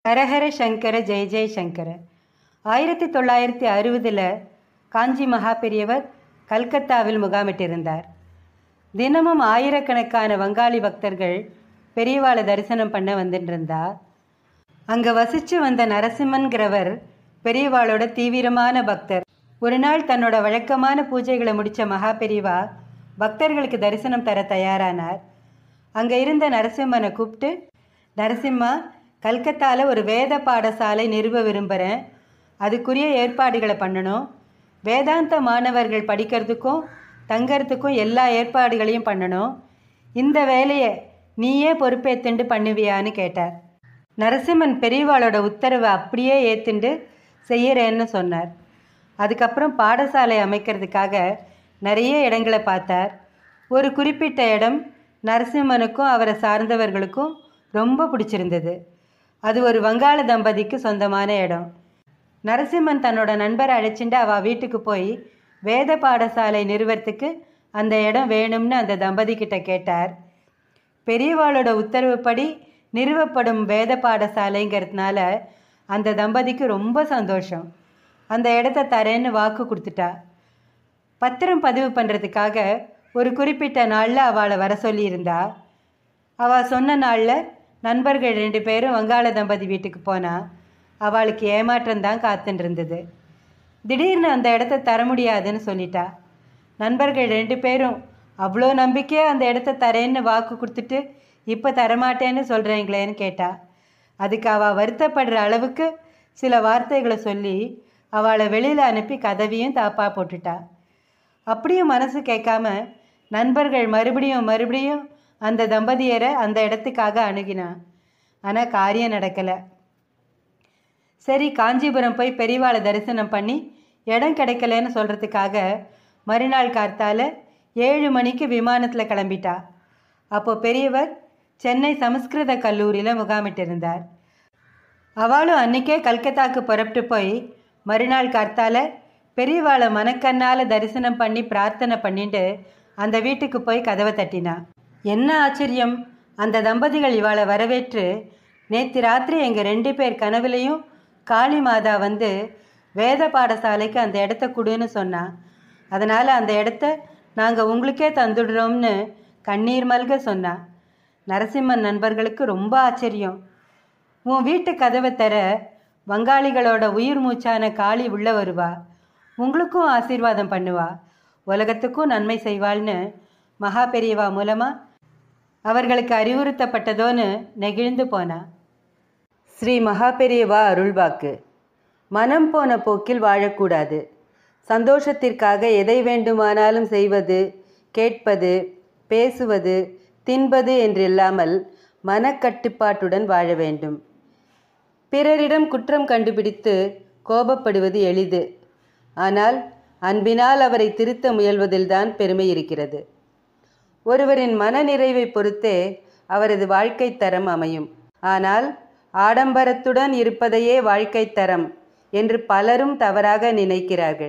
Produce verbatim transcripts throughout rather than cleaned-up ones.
ஹரஹர சங்கர ஜெய ஜெய சங்கர. ஆயிரத்தி தொள்ளாயிரத்தி அறுபதில் காஞ்சி மகா பெரியவர் கல்கத்தாவில் முகாமிட்டிருந்தார். தினமும் ஆயிரக்கணக்கான வங்காளி பக்தர்கள் பெரியவாளை தரிசனம் பண்ண வந்துட்டுருந்தா. அங்கே வசித்து வந்த நரசிம்மன்கிறவர் பெரியவாளோட தீவிரமான பக்தர். ஒரு நாள் தன்னோட வழக்கமான பூஜைகளை முடித்த மகா பெரியவா பக்தர்களுக்கு தரிசனம் தர தயாரானார். அங்கே இருந்த நரசிம்மனை கூப்பிட்டு, நரசிம்மா, கல்கத்தாவில் ஒரு வேத பாடசாலை நிறுவ விரும்புகிறேன். அதுக்குரிய ஏற்பாடுகளை பண்ணணும். வேதாந்த மாணவர்கள் படிக்கிறதுக்கும் தங்கிறதுக்கும் எல்லா ஏற்பாடுகளையும் பண்ணணும். இந்த வேலையை நீயே பொறுப்பேற்றுண்டு பண்ணுவியான்னு கேட்டார். நரசிம்மன் பெரியவாளோட உத்தரவை அப்படியே ஏற்றுண்டு செய்கிறேன்னு சொன்னார். அதுக்கப்புறம் பாடசாலை அமைக்கிறதுக்காக நிறைய இடங்களை பார்த்தார். ஒரு குறிப்பிட்ட இடம் நரசிம்மனுக்கும் அவரை சார்ந்தவர்களுக்கும் ரொம்ப பிடிச்சிருந்தது. அது ஒரு வங்காள தம்பதிக்கு சொந்தமான இடம். நரசிம்மன் தன்னோட நண்பரை அழைச்சிட்டு அவள் வீட்டுக்கு போய் வேத பாடசாலை நிறுவறதுக்கு அந்த இடம் வேணும்னு அந்த தம்பதிக்கிட்ட கேட்டார். பெரியவாளோட உத்தரவுப்படி நிறுவப்படும் வேத பாடசாலைங்கிறதுனால அந்த தம்பதிக்கு ரொம்ப சந்தோஷம். அந்த இடத்த தரேன்னு வாக்கு கொடுத்துட்டா. பத்திரம் பதிவு பண்ணுறதுக்காக ஒரு குறிப்பிட்ட நாளில் அவளை வர சொல்லியிருந்தா. அவள் சொன்ன நாளில் நண்பர்கள் ரெண்டு பேரும் வங்காள தம்பதி வீட்டுக்கு போனால் அவளுக்கு ஏமாற்றம்தான் காத்துன்னு இருந்தது. திடீர்னு அந்த இடத்த தர முடியாதுன்னு சொல்லிட்டா. நண்பர்கள் ரெண்டு பேரும் அவ்வளோ நம்பிக்கையாக அந்த இடத்த தரேன்னு வாக்கு கொடுத்துட்டு இப்போ தரமாட்டேன்னு சொல்கிறீங்களேன்னு கேட்டா. அதுக்கு அவள் வருத்தப்படுற அளவுக்கு சில வார்த்தைகளை சொல்லி அவளை வெளியில் அனுப்பி கதவியும் தாப்பாக போட்டுட்டா. அப்படியும் மனசு கேட்காம நண்பர்கள் மறுபடியும் மறுபடியும் அந்த தம்பதியரை அந்த இடத்துக்காக அணுகினான். ஆனால் காரியம் நடக்கலை. சரி, காஞ்சிபுரம் போய் பெரியவாளை தரிசனம் பண்ணி இடம் கிடைக்கலன்னு சொல்கிறதுக்காக மறுநாள் கார்த்தால ஏழு மணிக்கு விமானத்தில் கிளம்பிட்டா. அப்போது பெரியவர் சென்னை சமஸ்கிருத கல்லூரியில் முகாமிட்டிருந்தார். அவளும் அன்றைக்கே கல்கத்தாவுக்கு புறப்பட்டு போய் மறுநாள் கார்த்தால பெரியவாளை மனக்கண்ணால் தரிசனம் பண்ணி பிரார்த்தனை பண்ணிட்டு அந்த வீட்டுக்கு போய் கதவை தட்டினா. என்ன ஆச்சரியம்! அந்த தம்பதிகள் இவாளை வரவேற்று, நேற்று ராத்திரி எங்கள் ரெண்டு பேர் கனவுலையும் காளி மாதா வந்து வேத பாடசாலைக்கு அந்த இடத்த கொடுன்னு சொன்னா. அதனால் அந்த இடத்த நாங்கள் உங்களுக்கே தந்துடுறோம்னு கண்ணீர் மல்க சொன்னா. நரசிம்மன் நண்பர்களுக்கு ரொம்ப ஆச்சரியம். உன் வீட்டு கதவை தர வங்காளிகளோட உயிர் மூச்சான காளி உள்ள வருவா, உங்களுக்கும் ஆசீர்வாதம் பண்ணுவா, உலகத்துக்கும் நன்மை செய்வாள்னு மகா பெரியவா மூலமாக அவர்களுக்கு அறிவுறுத்தப்பட்டதோன்னு நெகிழ்ந்து போனா. ஸ்ரீ மகா பெரியவா அருள்வாக்கு. மனம் போன போக்கில் வாழக்கூடாது. சந்தோஷத்திற்காக எதை வேண்டுமானாலும் செய்வது, கேட்பது, பேசுவது, தின்பது என்றில்லாமல் மனக்கட்டுப்பாட்டுடன் வாழ வேண்டும். பிறரிடம் குற்றம் கண்டுபிடித்து கோபப்படுவது எளிது. ஆனால் அன்பினால் அவரை திருத்த முயல்வதில்தான் பெருமை இருக்கிறது. ஒருவரின் மனநிறைவை பொறுத்தே அவரது வாழ்க்கை தரம் அமையும். ஆனால் ஆடம்பரத்துடன் இருப்பதையே வாழ்க்கை தரம் என்று பலரும் தவறாக நினைக்கிறார்கள்.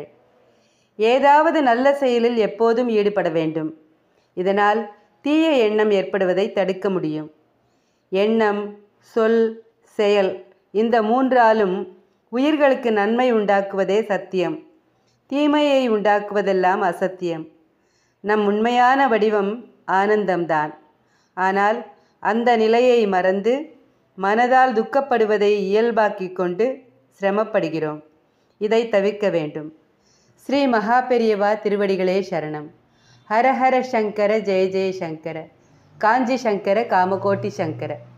ஏதாவது நல்ல செயலில் எப்போதும் ஈடுபட வேண்டும். இதனால் தீய எண்ணம் ஏற்படுவதை தடுக்க முடியும். எண்ணம், சொல், செயல் இந்த மூன்றாலும் உயிர்களுக்கு நன்மை உண்டாக்குவதே சத்தியம். தீமையை உண்டாக்குவதெல்லாம் அசத்தியம். நம் உண்மையான வடிவம் ஆனந்தம்தான். ஆனால் அந்த நிலையை மறந்து மனதால் துக்கப்படுவதை இயல்பாக்கி கொண்டு சிரமப்படுகிறோம். இதை தவிர்க்க வேண்டும். ஸ்ரீ மகா பெரியவா திருவடிகளே சரணம். ஹரஹர சங்கர ஜெய ஜெய சங்கர. காஞ்சி சங்கர காமகோட்டி சங்கர.